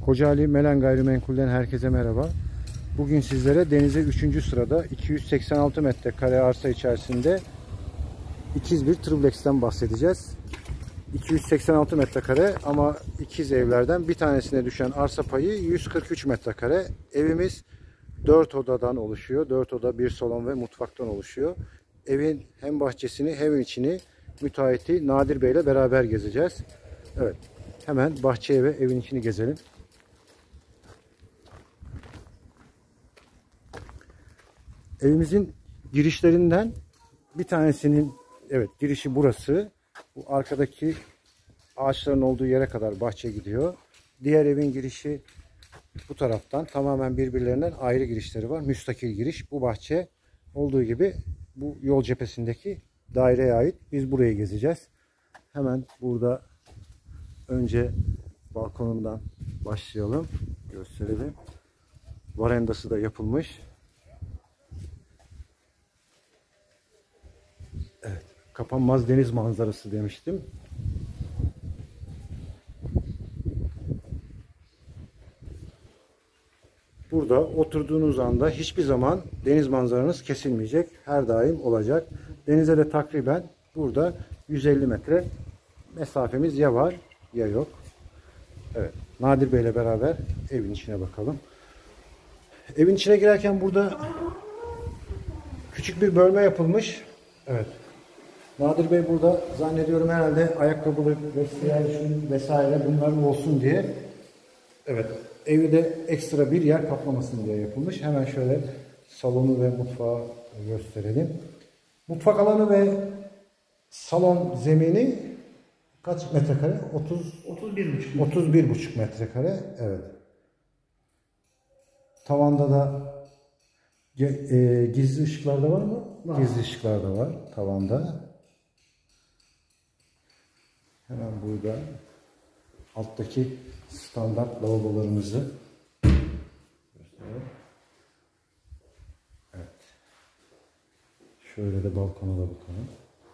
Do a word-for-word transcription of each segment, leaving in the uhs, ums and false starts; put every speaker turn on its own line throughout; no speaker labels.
Kocaeli Melen Gayrimenkul'den herkese merhaba. Bugün sizlere denize üçüncü sırada iki yüz seksen altı metrekare arsa içerisinde ikiz bir triplex'ten bahsedeceğiz. iki yüz seksen altı metrekare ama ikiz evlerden bir tanesine düşen arsa payı yüz kırk üç metrekare. Evimiz dört odadan oluşuyor. dört oda, bir salon ve mutfaktan oluşuyor. Evin hem bahçesini hem içini müteahhiti Nadir Bey ile beraber gezeceğiz. Evet. Hemen bahçeye ve evin içini gezelim. Evimizin girişlerinden bir tanesinin, evet, girişi burası. Bu arkadaki ağaçların olduğu yere kadar bahçe gidiyor. Diğer evin girişi bu taraftan, tamamen birbirlerinden ayrı girişleri var. Müstakil giriş. Bu bahçe olduğu gibi bu yol cephesindeki daireye ait. Biz burayı gezeceğiz. Hemen burada önce balkonundan başlayalım. Gösterelim. Varandası da yapılmış. Evet, kapanmaz deniz manzarası demiştim. Burada oturduğunuz anda hiçbir zaman deniz manzaranız kesilmeyecek. Her daim olacak. Denize de takriben burada yüz elli metre mesafemiz ya var ya yok. Evet, Nadir Bey ile beraber evin içine bakalım. Evin içine girerken burada küçük bir bölme yapılmış. Evet. Nadir Bey burada zannediyorum herhalde ayakkabılı vesaire bunların olsun diye, evet, evi de ekstra bir yer kaplamasın diye yapılmış. Hemen şöyle salonu ve mutfağı gösterelim. Mutfak alanı ve salon zemini kaç metrekare? otuz otuz bir buçuk otuz bir buçuk metrekare. Evet. Tavanda da e, gizli ışıklar da var mı? Var. Gizli ışıklar da var tavanda. Hemen burada alttaki standart lavabolarımızı gösterelim. Evet. Şöyle de balkona da bakalım.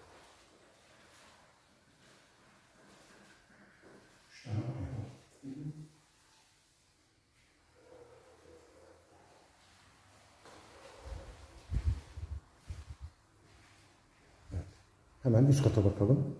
Evet. Hemen üst kata bakalım.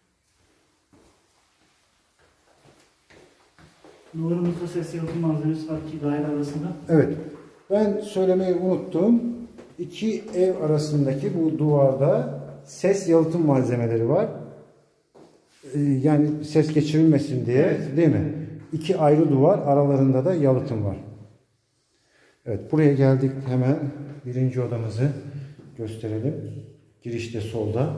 Duvarımızda ses yalıtım malzemesi var ki daire arasında.
Evet. Ben söylemeyi unuttum. İki ev arasındaki bu duvarda ses yalıtım malzemeleri var. Ee, yani ses geçirilmesin diye, evet, değil mi? İki ayrı duvar, aralarında da yalıtım var. Evet, buraya geldik. Hemen birinci odamızı gösterelim. Girişte solda.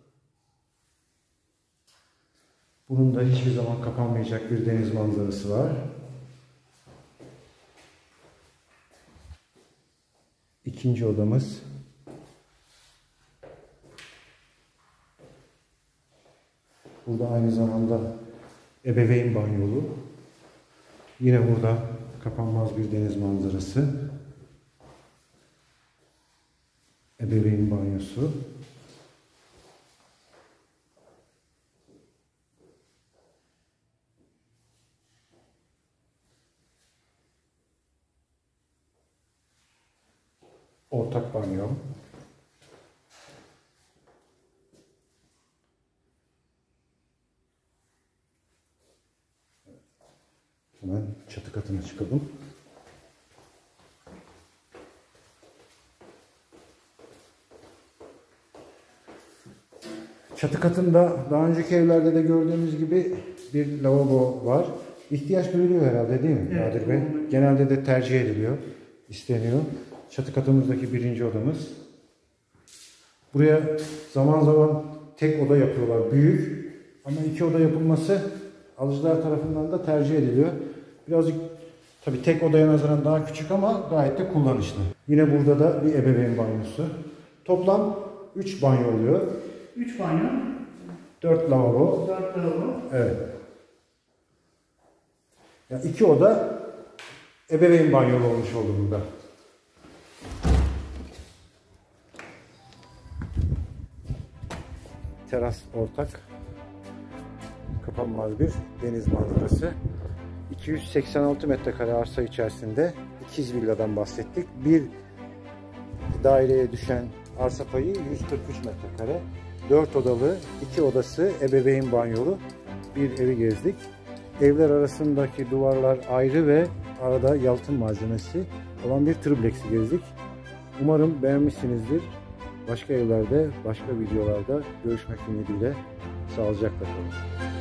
Bunun da hiçbir zaman kapanmayacak bir deniz manzarası var. İkinci odamız. Burada aynı zamanda ebeveyn banyolu. Yine burada kapanmaz bir deniz manzarası. Ebeveyn banyosu. Ortak banyo. Hemen çatı katına çıkalım. Çatı katında daha önceki evlerde de gördüğümüz gibi bir lavabo var. İhtiyaç duyuluyor herhalde, değil mi, evet, Nadir Bey? Genelde de tercih ediliyor, isteniyor. Çatı katımızdaki birinci odamız. Buraya zaman zaman tek oda yapıyorlar. Büyük ama iki oda yapılması alıcılar tarafından da tercih ediliyor. Birazcık tabii tek odaya nazaran daha küçük ama gayet de kullanışlı. Yine burada da bir ebeveyn banyosu. Toplam üç banyo oluyor.
üç banyo.
dört lavabo.
dört lavabo.
Evet. Yani iki oda ebeveyn banyolu olmuş oldu burada. Teras ortak. Kapanmaz bir deniz manzarası. iki yüz seksen altı metrekare arsa içerisinde ikiz villadan bahsettik. Bir daireye düşen arsa payı yüz kırk üç metrekare. dört odalı, iki odası, ebeveyn banyolu bir evi gezdik. Evler arasındaki duvarlar ayrı ve arada yalıtım malzemesi olan bir triplex'i gezdik. Umarım beğenmişsinizdir. Başka evlerde, başka videolarda görüşmek ümidiyle sağlıcakla kalın.